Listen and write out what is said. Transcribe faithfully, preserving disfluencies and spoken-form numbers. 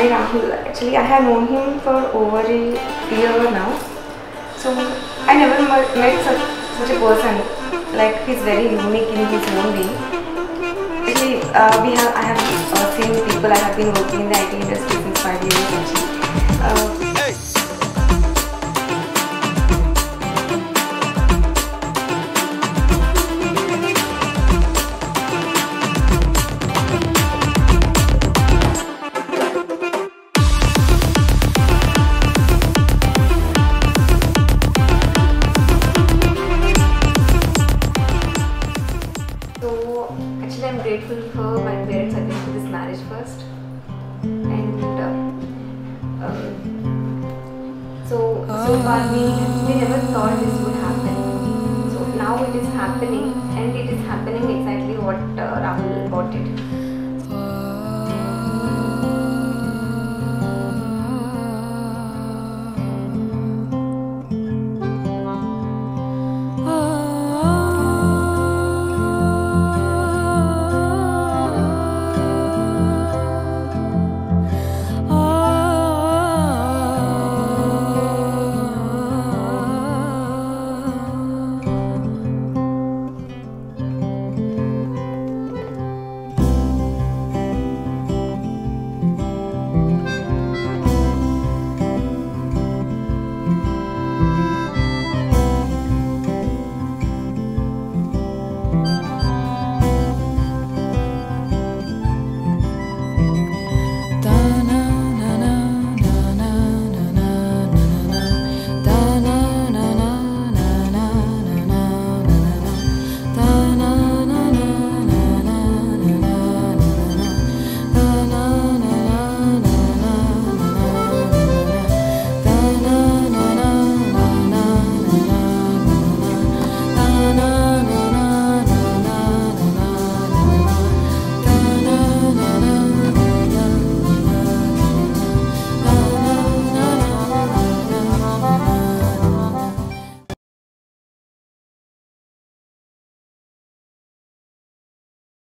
Hi Rahul, actually I have known him for over a year now. So I never mu- met such, such a person. Like he's very unique in his own way. Actually, uh, we have I have uh, seen people. I have been working in the I T industry since five years actually. Uh, So actually I'm grateful for my parents suggested this marriage first, and uh, um, so so far we we never thought this would happen. So now it is happening, and it is happening exactly what uh, Rahul wanted.